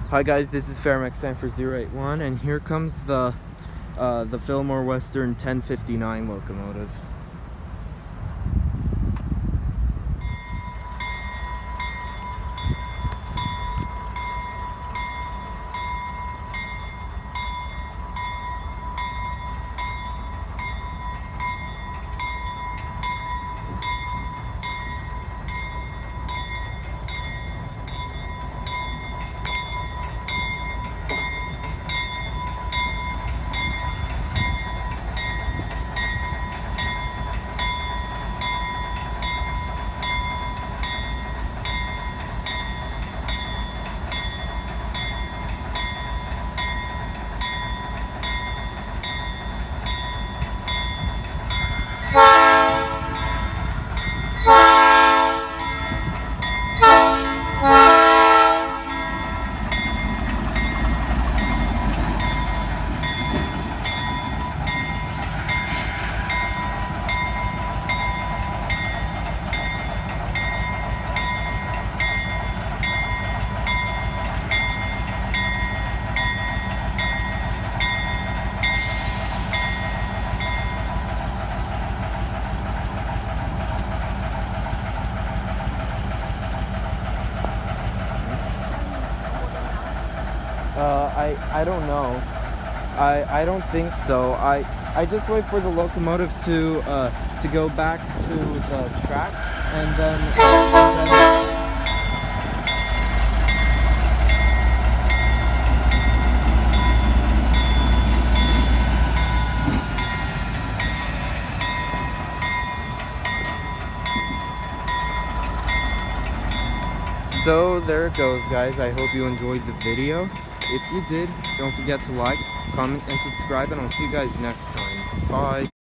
Hi guys, this is FWRY, and here comes the Fillmore Western 1059 locomotive. I don't know. I don't think so. I just wait for the locomotive to go back to the track, and then So there it goes, guys. I hope you enjoyed the video. If you did, don't forget to like, comment, and subscribe, and I'll see you guys next time. Bye.